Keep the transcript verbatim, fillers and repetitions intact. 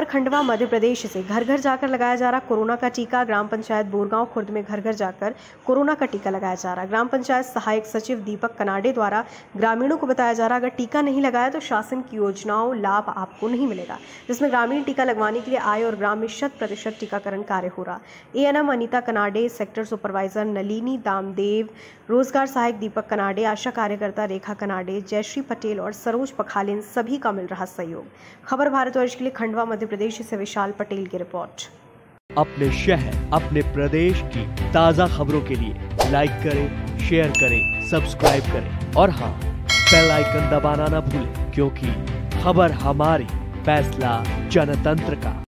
खंडवा मध्य प्रदेश से घर घर जाकर लगाया जा रहा कोरोना का टीका। ग्राम पंचायत बोरगांव खुर्द में घर घर जाकर कोरोना का टीका लगाया जा रहा। ग्राम पंचायत सहायक सचिव दीपक कनाडे द्वारा ग्रामीणों को बताया जा रहा, अगर टीका नहीं लगाया तो शासन की योजनाओं लाभ आपको नहीं मिलेगा, जिसमें ग्रामीण टीका लगवाने के लिए आए और ग्राम में शत प्रतिशत टीकाकरण कार्य हो रहा। ANM Anita Kanade, sector supervisor Nalini Damdev, रोजगार सहायक दीपक कनाडे, आशा कार्यकर्ता रेखा कनाडे, जयश्री पटेल और सरोज पखालिन सभी का मिल रहा सहयोग। खबर भारतवर्ष के लिए खंडवा मध्य प्रदेश से विशाल पटेल की रिपोर्ट। अपने शहर, अपने प्रदेश की ताज़ा खबरों के लिए लाइक करें, शेयर करें, सब्सक्राइब करें और हाँ, बेल आइकन दबाना ना भूलें, क्योंकि खबर हमारी, फैसला जनतंत्र का।